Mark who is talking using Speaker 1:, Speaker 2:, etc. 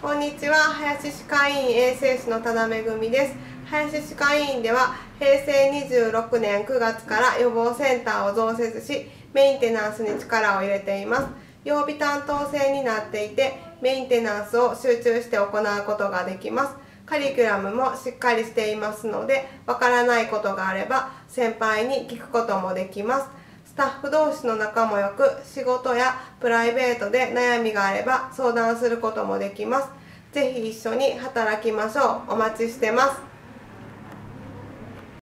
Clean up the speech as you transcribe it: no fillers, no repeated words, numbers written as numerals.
Speaker 1: こんにちは、林歯科医院衛生士の多田恵です。林歯科医院では平成26年9月から予防センターを増設し、メンテナンスに力を入れています。曜日担当制になっていて、メンテナンスを集中して行うことができます。カリキュラムもしっかりしていますので、わからないことがあれば先輩に聞くこともできます。スタッフ同士の仲も良く、仕事やプライベートで悩みがあれば相談することもできます。ぜひ一緒に働きましょう。お待ちしてます。